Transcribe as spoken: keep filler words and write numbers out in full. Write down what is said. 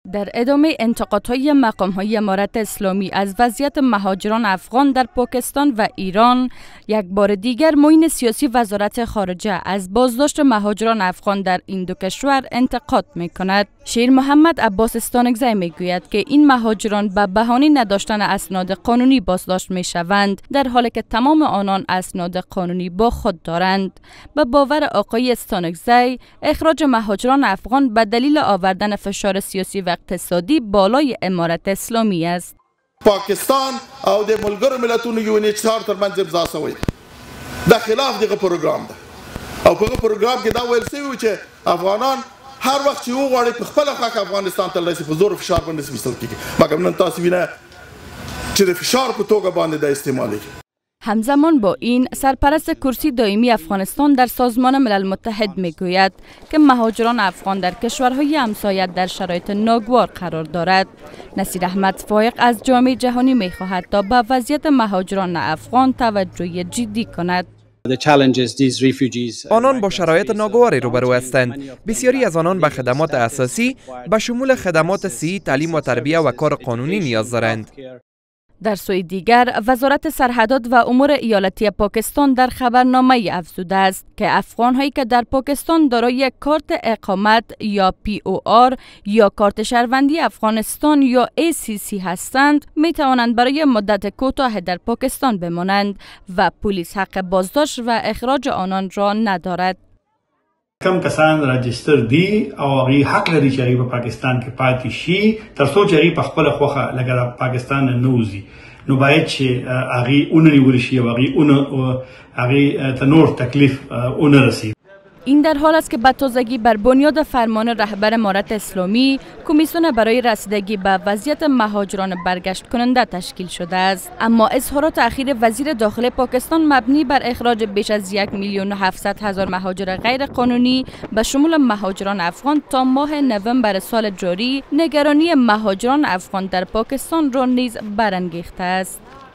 در ادامه انتقادهای مقام‌های امارت اسلامی از وضعیت مهاجران افغان در پاکستان و ایران، یک بار دیگر معین سیاسی وزارت خارجه از بازداشت مهاجران افغان در این دو کشور انتقاد می‌کند. شیر محمد عباس استانکزی میگوید که این مهاجران به بهانه نداشتن اسناد قانونی بازداشت می‌شوند، در حالی که تمام آنان اسناد قانونی با خود دارند. به باور آقای استانکزی، اخراج مهاجران افغان به دلیل آوردن فشار سیاسی و اقتصادی بالای امارت اسلامی است. پاکستان او د ملګرو ملتونو یو ان ایچ سی آر ترمنځ امضا شوی د خلاف دغه پروګرام ده او په پروګرام کې دا ویل شوی چې افغانان هر وخت چې وغواړي په خپل حق افغانستان ته لاسي په زور فشار باندې وستل کیږي، مګر نن تاسو وینئ چې د فشار په توګه باندې د استعمالي. همزمان با این، سرپرست کرسی دائمی افغانستان در سازمان ملل متحد میگوید که مهاجران افغان در کشورهای همسایه در شرایط ناگوار قرار دارد. نصیر احمد فایق از جامعه جهانی میخواهد تا به وضعیت مهاجران افغان توجه جدی کند. آنان با شرایط ناگواری روبرو هستند. بسیاری از آنان به خدمات اساسی به شمول خدمات صحی، تعلیم و تربیت و کار قانونی نیاز دارند. در سوی دیگر، وزارت سرحدات و امور ایالتی پاکستان در خبرنامه افزوده است که افغان‌هایی که در پاکستان دارای کارت اقامت یا پی او آر یا کارت شهروندی افغانستان یا ای سی سی هستند، می توانند برای مدت کوتاه در پاکستان بمانند و پلیس حق بازداشت و اخراج آنان را ندارد. کم کسان راجستر دی او هغه حق لري چې هغه په پاکستان کې پاتې شي تر څو چې هغه په خپل خوخه لګره پاکستان نه وځي، نو باید چې هغه اوننیول شي او هغه اون هغه تنور تکلیف اون رسید. این در حال است که به تازگی بر بنیاد فرمان رهبر امارت اسلامی، کمیسیون برای رسیدگی به وضعیت مهاجران برگشت کننده تشکیل شده است. اما اظهارات اخیر وزیر داخلی پاکستان مبنی بر اخراج بیش از یک میلیون و هفتصد هزار مهاجر غیر قانونی به شمول مهاجران افغان تا ماه نوامبر سال جاری، نگرانی مهاجران افغان در پاکستان را نیز برانگیخته است.